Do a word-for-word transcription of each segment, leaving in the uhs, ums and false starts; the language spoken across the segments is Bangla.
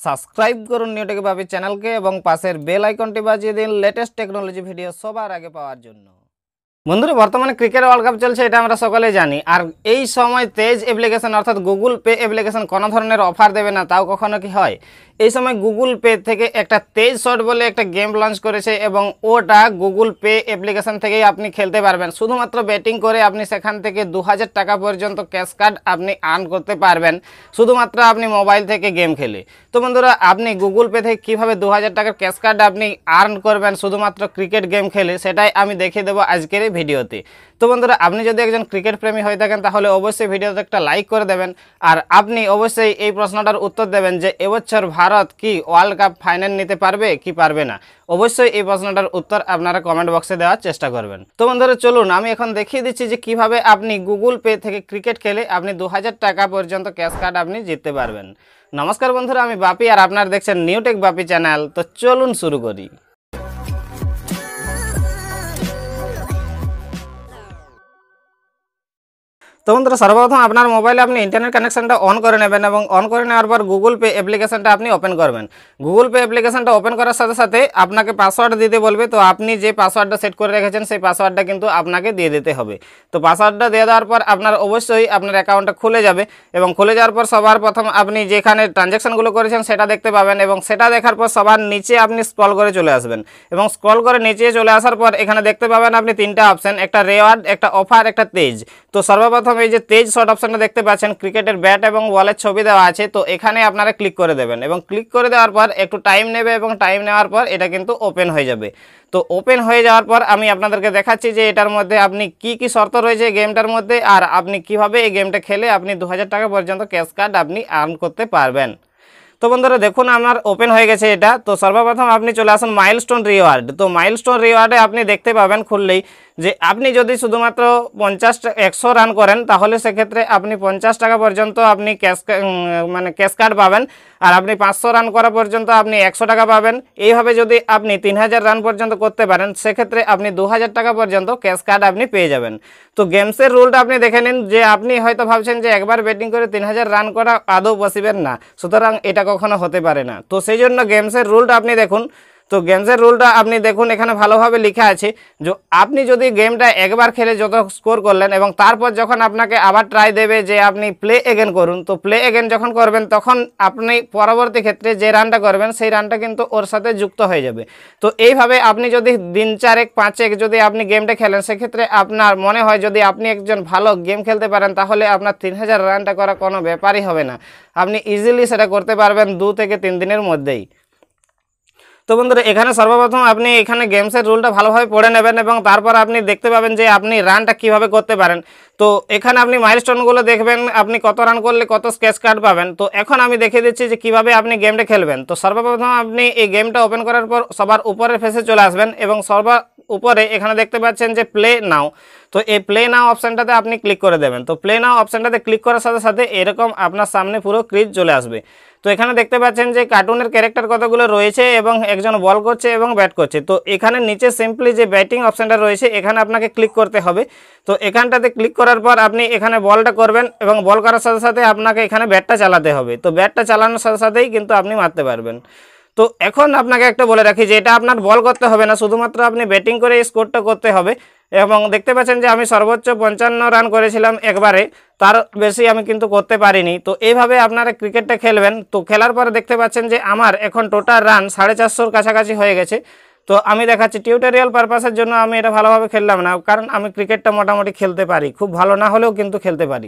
সাবস্ক্রাইব করুন নিউটেক বাপি চ্যানেলকে এবং পাশের বেল আইকনটি বাজিয়ে দিন লেটেস্ট টেকনোলজি ভিডিও সবার আগে পাওয়ার জন্য। বন্ধুরা, বর্তমানে ক্রিকেট ওয়ার্ল্ড কাপ চলছে, এটা আমরা সকলেই জানি। আর এই সময় তেজ অ্যাপ্লিকেশন অর্থাৎ গুগল পে অ্যাপ্লিকেশন কোনো ধরনের অফার দেবে না, তাও কখনো কি হয়। এই সময় গুগল পে থেকে একটা তেজ শট বলে একটা গেম লঞ্চ করেছে এবং ওটা গুগল পে অ্যাপ্লিকেশন থেকেই আপনি খেলতে পারবেন। শুধুমাত্র ব্যাটিং করে আপনি সেখান থেকে দু হাজার টাকা পর্যন্ত ক্যাশ কার্ড আপনি আর্ন করতে পারবেন, শুধুমাত্র আপনি মোবাইল থেকে গেম খেলে। তো বন্ধুরা, আপনি গুগল পে থেকে কীভাবে দু হাজার টাকার ক্যাশ কার্ড আপনি আর্ন করবেন শুধুমাত্র ক্রিকেট গেম খেলে, সেটাই আমি দেখিয়ে দেবো আজকের এই ভিডিওতে। তো বন্ধুরা, আপনি যদি একজন ক্রিকেট প্রেমী হয়ে থাকেন তাহলে অবশ্যই ভিডিওতে একটা লাইক করে দেবেন। আর আপনি অবশ্যই এই প্রশ্নটার উত্তর দেবেন যে এবছর ভারত কি ওয়ার্ল্ড কাপ ফাইনাল নিতে পারবে কি পারবে না। অবশ্যই এই প্রশ্নটার উত্তর আপনারা কমেন্ট বক্সে দেওয়ার চেষ্টা করবেন। তো বন্ধুরা, চলুন আমি এখন দেখিয়ে দিচ্ছি যে কিভাবে আপনি গুগল পে থেকে ক্রিকেট খেলে আপনি দু হাজার টাকা পর্যন্ত ক্যাশ কার্ড আপনি জিততে পারবেন। নমস্কার বন্ধুরা, আমি বাপি আর আপনারা দেখছেন নিউটেক বাপি চ্যানেল। তো চলুন শুরু করি। তো বন্ধুরা, সর্বপ্রথম আপনার মোবাইলে আপনি ইন্টারনেট কানেকশনটা অন করে নেবেন এবং অন করে নেওয়ার পর গুগল পে অ্যাপ্লিকেশনটা আপনি ওপেন করবেন। গুগল পে অ্যাপ্লিকেশনটা ওপেন করার সাথে সাথে আপনাকে পাসওয়ার্ড দিতে বলবে। তো আপনি যে পাসওয়ার্ডটা সেট করে রেখেছেন সেই পাসওয়ার্ডটা কিন্তু আপনাকে দিয়ে দিতে হবে। তো পাসওয়ার্ডটা দিয়ে দেওয়ার পর আপনার অবশ্যই আপনার অ্যাকাউন্টটা খুলে যাবে এবং খুলে যাওয়ার পর সবার প্রথম আপনি যেখানে ট্রানজ্যাকশনগুলো করেছেন সেটা দেখতে পাবেন এবং সেটা দেখার পর সবার নিচে আপনি স্ক্রল করে চলে আসবেন এবং স্ক্রল করে নিচে চলে আসার পর এখানে দেখতে পাবেন আপনি তিনটা অপশন, একটা রেওয়ার্ড, একটা অফার, একটা তেজ। তো সর্বপ্রথম এই যে তেজ শট অপশনটা দেখতে পাচ্ছেন, ক্রিকেটের ব্যাট এবং বলের ছবি দেওয়া আছে। তো এখানে আপনারা ক্লিক করে দেবেন এবং ক্লিক করে দেওয়ার পর একটু টাইম নেবে এবং টাইম নেওয়ার পর এটা কিন্তু ওপেন হয়ে যাবে। তো ওপেন হয়ে যাওয়ার পর আমি আপনাদেরকে দেখাচ্ছি যে এটার মধ্যে আপনি কি কি শর্ত রয়েছে গেমটার মধ্যে আর আপনি কিভাবে এই গেমটা খেলে আপনি দু হাজার টাকা পর্যন্ত ক্যাশ কার্ড আপনি আর্ন করতে পারবেন। তো বন্ধুরা, দেখুন আমার ওপেন হয়ে গেছে এটা। তো সর্বপ্রথম আপনি চলে আসুন মাইলস্টোন রিওয়ার্ড। তো মাইলস্টোন রিওয়ার্ডে আপনি দেখতে পাবেন খুললেই যে আপনি যদি শুধুমাত্র পঞ্চাশ একশো রান করেন তাহলে সেক্ষেত্রে আপনি পঞ্চাশ টাকা পর্যন্ত আপনি ক্যাশ মানে ক্যাশ কার্ড পাবেন। আর আপনি পাঁচশো রান করা পর্যন্ত আপনি একশো টাকা পাবেন। এইভাবে যদি আপনি তিন হাজার রান পর্যন্ত করতে পারেন সেক্ষেত্রে আপনি দু হাজার টাকা পর্যন্ত ক্যাশ কার্ড আপনি পেয়ে যাবেন। তো গেমসের রুলটা আপনি দেখে নিন যে আপনি হয়তো ভাবছেন যে একবার ব্যাটিং করে তিন হাজার রান করা আদৌ পসিবল না, সুতরাং এটা কখনো হতে পারে না। তো সেই জন্য গেমসের রুলটা আপনি দেখুন। তো গেমসের রুলটা আপনি দেখুন, এখানে ভালোভাবে লেখা আছে যে আপনি যদি গেমটা একবার খেলে যত স্কোর করলেন এবং তারপর যখন আপনাকে আবার ট্রাই দেবে যে আপনি প্লে এগেন করুন, তো প্লে এগেন যখন করবেন তখন আপনি পরবর্তী ক্ষেত্রে যে রানটা করবেন সেই রানটা কিন্তু ওর সাথে যুক্ত হয়ে যাবে। তো এইভাবে আপনি যদি দিন চারেক পাঁচেক যদি আপনি গেমটা খেলেন সেক্ষেত্রে আপনার মনে হয় যদি আপনি একজন ভালো গেম খেলতে পারেন তাহলে আপনার তিন হাজার রানটা করা কোনো ব্যাপারই হবে না। আপনি ইজিলি সেটা করতে পারবেন দু থেকে তিন দিনের মধ্যেই। তো বন্ধুরা, এখানে সর্বপ্রথম আপনি এখানে গেমসের রুলটা ভালোভাবে পড়ে নেবেন এবং তারপর আপনি দেখতে পাবেন যে আপনি রানটা কিভাবে করতে পারেন। তো এখানে আপনি মাইলস্টোনগুলো দেখবেন আপনি কত রান করলে কত স্কেচ কার্ড পাবেন। তো এখন আমি দেখিয়ে দিচ্ছি যে কিভাবে আপনি গেমটা খেলবেন। তো সর্বপ্রথম আপনি এই গেমটা ওপেন করার পর সবার উপরের ফেসে চলে আসবেন এবং সর্বার উপরে এখানে দেখতে পাচ্ছেন যে প্লে নাও। তো এই প্লে নাও অপশানটাতে আপনি ক্লিক করে দেবেন। তো প্লে নাও অপশানটাতে ক্লিক করার সাথে সাথে এরকম আপনার সামনে পুরো ক্রিজ চলে আসবে। তো এখানে দেখতে পাচ্ছেন যে কার্টুনের ক্যারেক্টার কতগুলো রয়েছে এবং একজন বল করছে এবং ব্যাট করছে। তো এখানে নিচে সিম্পলি যে ব্যাটিং অপশানটা রয়েছে এখানে আপনাকে ক্লিক করতে হবে। তো এখানটাতে ক্লিক করার পর আপনি এখানে বলটা করবেন এবং বল করার সাথে সাথে আপনাকে এখানে ব্যাটটা চালাতে হবে। তো ব্যাটটা চালানোর সাথে সাথেই কিন্তু আপনি মারতে পারবেন। তো এখন আপনাকে একটা বলে রাখি যে এটা আপনার বল করতে হবে না, শুধুমাত্র আপনি ব্যাটিং করে এই স্কোরটা করতে হবে। এবং দেখতে পাচ্ছেন যে আমি সর্বোচ্চ পঞ্চান্ন রান করেছিলাম একবারে, তার বেশি আমি কিন্তু করতে পারিনি। তো এইভাবে আপনারা ক্রিকেটটা খেলবেন। তো খেলার পরে দেখতে পাচ্ছেন যে আমার এখন টোটাল রান সাড়ে চারশোর কাছাকাছি হয়ে গেছে। তো আমি দেখাচ্ছি টিউটোরিয়াল পারপাসের জন্য আমি এটা ভালোভাবে খেললাম না, কারণ আমি ক্রিকেটটা মোটামুটি খেলতে পারি, খুব ভালো না হলেও কিন্তু খেলতে পারি।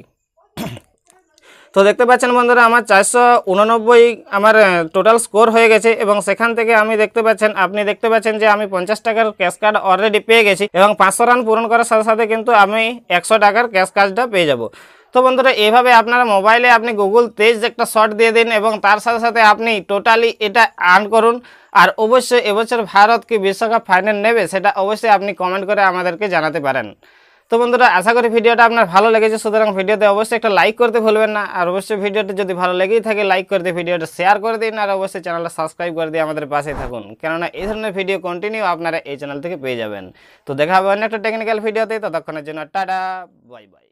তো দেখতে পাচ্ছেন বন্ধুরা আমার চারশো উননব্বই আমার টোটাল স্কোর হয়ে গেছে এবং সেখান থেকে আমি দেখতে পাচ্ছেন আপনি দেখতে পাচ্ছেন যে আমি পঞ্চাশ টাকার ক্যাশ কার্ড অলরেডি পেয়ে গেছি এবং পাঁচশো রান পূরণ করার সাথে সাথে কিন্তু আমি একশো টাকার ক্যাশ কার্ডটা পেয়ে যাব। তো বন্ধুরা, এইভাবে আপনারা মোবাইলে আপনি গুগল তেজ একটা শট দিয়ে দিন এবং তার সাথে সাথে আপনি টোটালি এটা আর্ন করুন। আর অবশ্যই এবছর ভারত কি বিশ্বকাপ ফাইনাল নেবে সেটা অবশ্যই আপনি কমেন্ট করে আমাদেরকে জানাতে পারেন। তো বন্ধুরা, আশা করি ভিডিওটা আপনার ভালো লেগেছে, সুতরাং ভিডিওতে অবশ্যই একটা লাইক করতে ভুলবেন না। আর অবশ্যই ভিডিওটা যদি ভালো লেগেই থাকে লাইক করে দিয়ে ভিডিওটা শেয়ার করে দিন আর অবশ্যই চ্যানেলটা সাবস্ক্রাইব করে দিয়ে আমাদের পাশে থাকুন, কেননা এই ধরনের ভিডিও কন্টিনিউ আপনারা এই চ্যানেল থেকে পেয়ে যাবেন। তো দেখা হবে অন্য একটা টেকনিক্যাল ভিডিওতে, ততক্ষণের জন্য টাটা, বাই বাই।